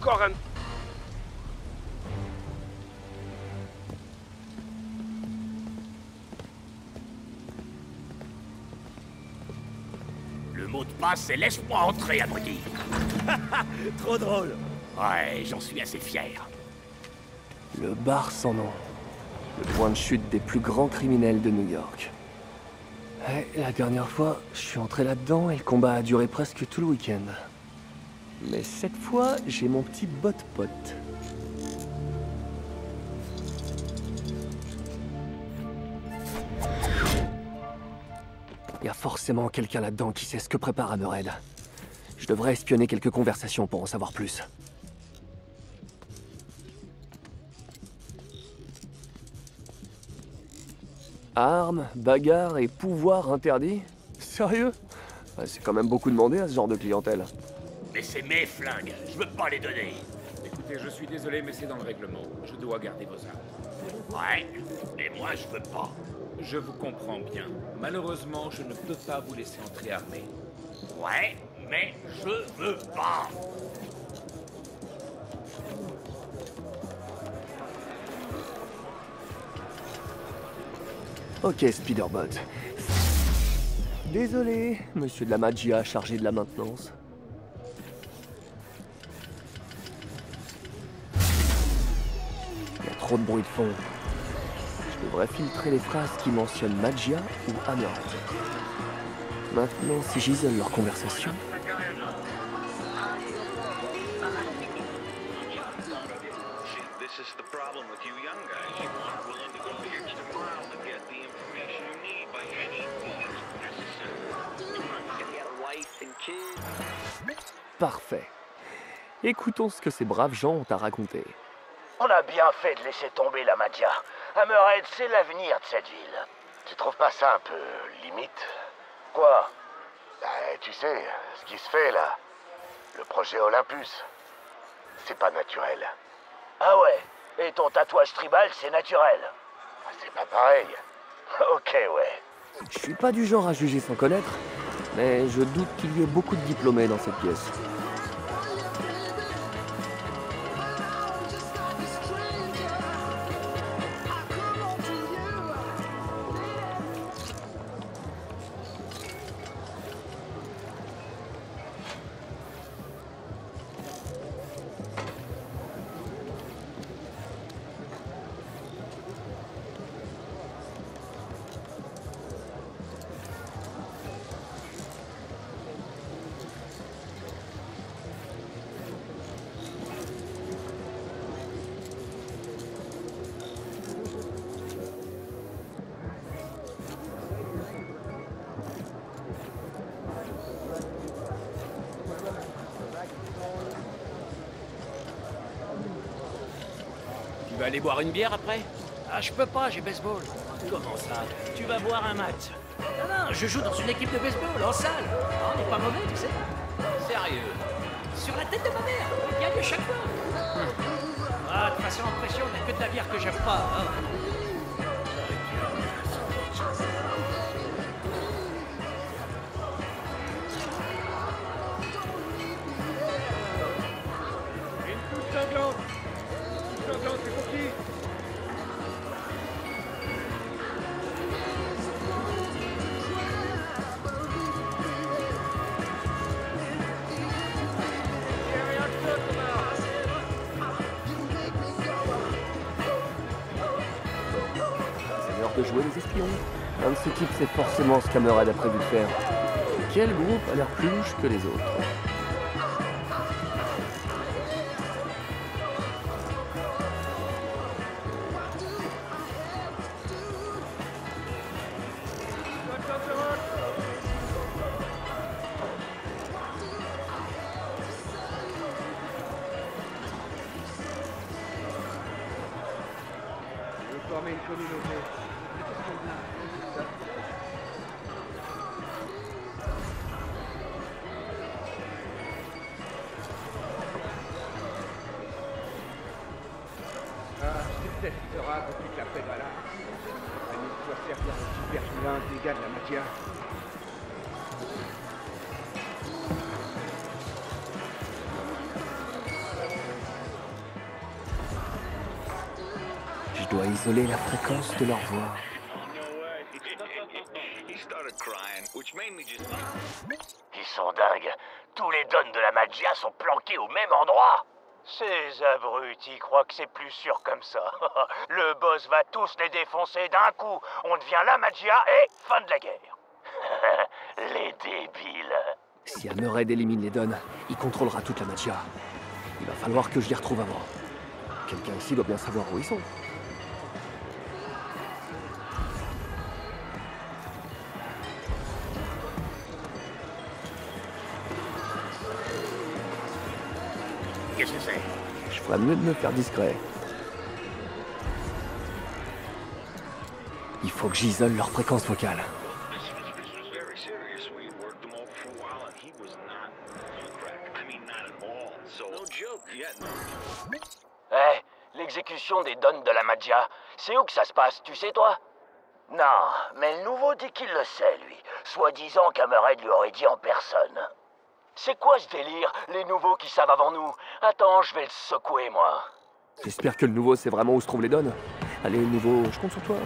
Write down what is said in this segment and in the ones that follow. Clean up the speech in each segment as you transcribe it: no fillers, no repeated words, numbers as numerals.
encore un... Le mot de passe, c'est laisse-moi entrer, abruti. Trop drôle. Ouais, j'en suis assez fier. Le bar sans nom. Le point de chute des plus grands criminels de New York. Ouais, la dernière fois, je suis entré là-dedans et le combat a duré presque tout le week-end. Mais cette fois, j'ai mon petit bot-pot. Il y a forcément quelqu'un là-dedans qui sait ce que prépare Hammerhead. Je devrais espionner quelques conversations pour en savoir plus. Armes, bagarres et pouvoirs interdits? Sérieux? C'est quand même beaucoup demandé à ce genre de clientèle. Mais c'est mes flingues, je veux pas les donner. Écoutez, je suis désolé, mais c'est dans le règlement. Je dois garder vos armes. Ouais, mais moi je veux pas. Je vous comprends bien. Malheureusement, je ne peux pas vous laisser entrer armé. Ouais, mais je veux pas. Ok, Spiderbot. Désolé, monsieur de la Magia chargé de la maintenance. Il y a trop de bruit de fond. Je devrais filtrer les phrases qui mentionnent Magia ou Hammerhead. Maintenant, si j'isole leur conversation... This is the problem with you young guys. You aren't willing to go the extra mile to get the information you need by any means necessary. If you had a wife and kids. Parfait. Écoutons ce que ces braves gens ont à raconter. On a bien fait de laisser tomber la Magia. Hammerhead, c'est l'avenir de cette ville. Tu trouves pas ça un peu limite? Quoi? Tu sais, ce qui se fait là. Le projet Olympus. C'est pas naturel. Ah ouais? Et ton tatouage tribal, c'est naturel? C'est pas pareil. Ok, ouais. Je suis pas du genre à juger sans connaître, mais je doute qu'il y ait beaucoup de diplômés dans cette pièce. Tu vas aller boire une bière après? Ah, je peux pas, j'ai baseball. Comment ça? Tu vas voir un match. Non, je joue dans une équipe de baseball, en salle. On n'est pas mauvais, tu sais. Sérieux? Sur la tête de ma mère, on gagne chaque fois. Ah, de toute façon, en pression, on n'a que de la bière que j'aime pas. Hein. Une touche sanglante! Touche sanglante, c'est pour qui? C'est l'heure de jouer les espions. Un de ces types sait forcément ce qu'Hammerhead a prévu de faire. Quel groupe a l'air plus louche que les autres? Je veux former une communauté. C'est peut-être qui sera quand tu t'appelles là. Une histoire servir de super vilain des gars de la Magia. dois isoler la fréquence de leur voix. He started crying, which made me just... Ils sont dingues. Tous les dons de la magia sont planqués au même endroit. Ces abrutis croient que c'est plus sûr comme ça. Le boss va tous les défoncer d'un coup. On devient la magia et fin de la guerre. Les débiles. Si Hammerhead élimine les Dons, il contrôlera toute la magia. Il va falloir que je les retrouve avant. Quelqu'un ici doit bien savoir où ils sont. Qu'est-ce que c'est? Je ferais mieux de me faire discret. Il faut que j'isole leur fréquence vocale. This was very serious. We worked them over for a while, and he was not on crack. I mean, not at all. So, no joke yet. L'exécution des dons de la magia, c'est où que ça se passe, tu sais toi? Non, mais le nouveau dit qu'il le sait, lui. Soi-disant qu'Hammerhead lui aurait dit en personne. C'est quoi ce délire, les nouveaux qui savent avant nous? Attends, je vais le secouer, moi. J'espère que le nouveau sait vraiment où se trouvent les Dons. Allez, le nouveau, je compte sur toi.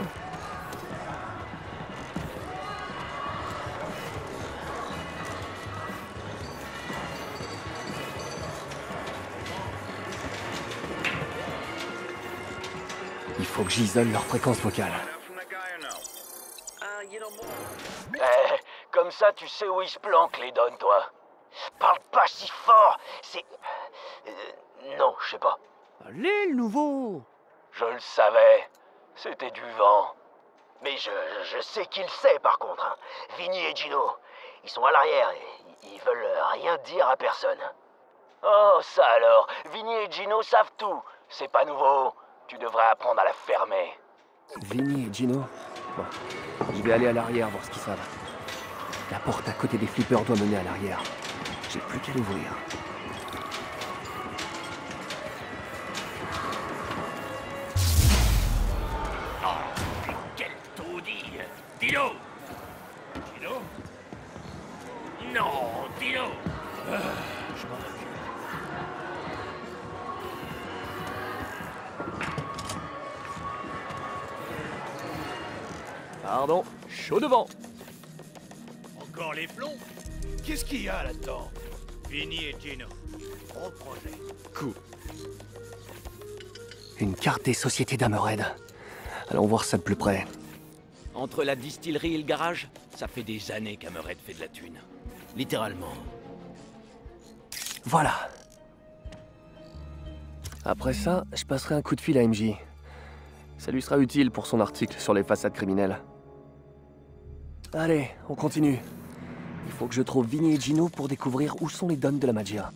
Il faut que j'isole leur fréquence vocale. From that guy or no? You know more. Comme ça, tu sais où ils se planquent, les dons, toi. Parle pas si fort, c'est... non, je sais pas. Allez, le nouveau! Je le savais. C'était du vent. Mais je sais qu'il sait, par contre. Hein. Vinny et Gino. Ils sont à l'arrière et ils veulent rien dire à personne. Oh, ça alors. Vinny et Gino savent tout. C'est pas nouveau. Tu devrais apprendre à la fermer. Vinny et Gino? Bon, je vais aller à l'arrière voir ce qu'ils savent. La porte à côté des flippers doit mener à l'arrière. J'ai plus qu'à l'ouvrir. Oh, quel taudis! Dino! Dino? Non, Dino! Je m'en occupe. Pardon, chaud devant. Encore les plombs? Qu'est-ce qu'il y a là-dedans? Vinny et Gino. Gros projet. Cool. Une carte des sociétés d'Hammerhead. Allons voir ça de plus près. Entre la distillerie et le garage, ça fait des années qu'Hammerhead fait de la thune. Littéralement. Voilà. Après ça, je passerai un coup de fil à MJ. Ça lui sera utile pour son article sur les façades criminelles. Allez, on continue. Il faut que je trouve Vinny et Gino pour découvrir où sont les Dons de la magia.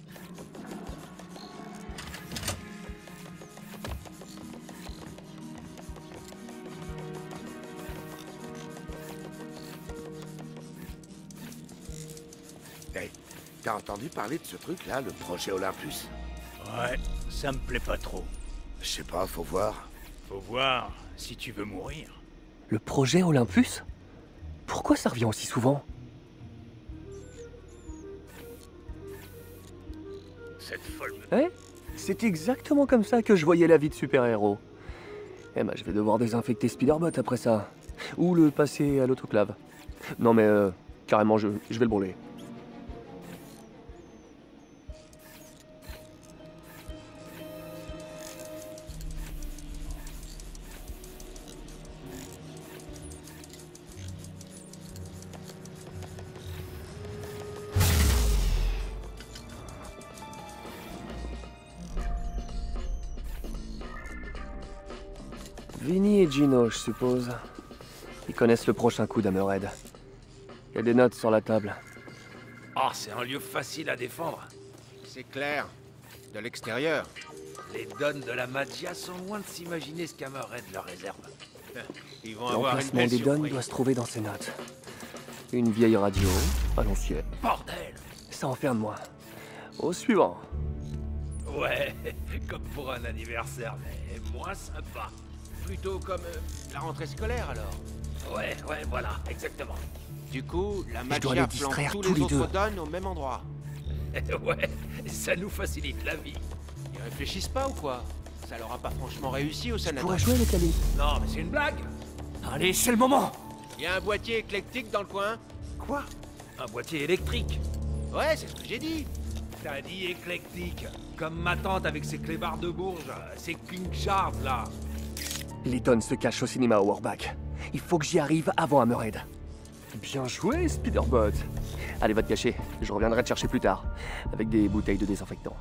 Hey, t'as entendu parler de ce truc-là, le projet Olympus? Ouais, ça me plaît pas trop. Je sais pas, faut voir. Faut voir si tu veux mourir. Le projet Olympus? Pourquoi ça revient aussi souvent? Cette folle... C'est exactement comme ça que je voyais la vie de super-héros. Eh ben, je vais devoir désinfecter Spider-Bot après ça. Ou le passer à l'autoclave. Non mais, carrément, je vais le brûler. Vinny et Gino, je suppose. Ils connaissent le prochain coup d'Hammerhead. Il y a des notes sur la table. Oh, c'est un lieu facile à défendre. C'est clair. De l'extérieur. Les Dons de la magia sont loin de s'imaginer ce qu'Hammerhead leur réserve. Ils vont avoir une L'emplacement belle des Dons surprise. doit se trouver dans ces notes. Une vieille radio, à l'ancienne. Bordel! Ça en fait un de moins. Au suivant. Ouais, comme pour un anniversaire, mais moins sympa. Plutôt comme la rentrée scolaire, alors. Ouais, voilà, exactement. Du coup, la Je dois magia les distraire plante tous les tous les deux. autres dons au même endroit. Ouais, ça nous facilite la vie. Ils réfléchissent pas ou quoi? Ça leur a pas franchement réussi au sanatorium. Pourrais jouer avec Ali. Non, mais c'est une blague. Allez, c'est le moment. Y a un boîtier éclectique dans le coin? Quoi? Un boîtier électrique. Ouais, c'est ce que j'ai dit. T'as dit éclectique. Comme ma tante avec ses clébards de Bourges, ses King Shards, là. Letton se cache au cinéma à Warback. Il faut que j'y arrive avant Hammerhead. Bien joué, Spiderbot. Allez, va te cacher. Je reviendrai te chercher plus tard. Avec des bouteilles de désinfectant.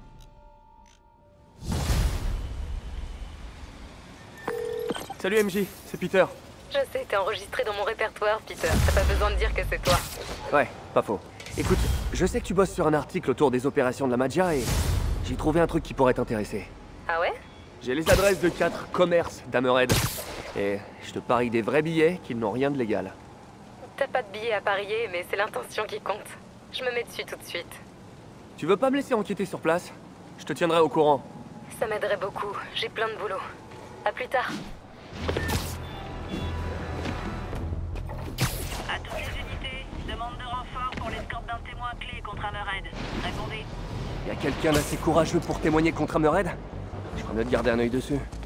Salut MJ, c'est Peter. Je sais, t'es enregistré dans mon répertoire, Peter. T'as pas besoin de dire que c'est toi. Ouais, pas faux. Écoute, je sais que tu bosses sur un article autour des opérations de la Maggia et j'ai trouvé un truc qui pourrait t'intéresser. Ah ouais? J'ai les adresses de 4 commerces d'Hammerhead. Et je te parie des vrais billets qu'ils n'ont rien de légal. T'as pas de billets à parier, mais c'est l'intention qui compte. Je me mets dessus tout de suite. Tu veux pas me laisser enquêter sur place? Je te tiendrai au courant. Ça m'aiderait beaucoup. J'ai plein de boulot. À plus tard. À toutes les unités, demande de renfort pour l'escorte d'un témoin clé contre Hammerhead. Répondez. Y a quelqu'un d'assez courageux pour témoigner contre Hammerhead? Je peux mieux te garder un œil dessus.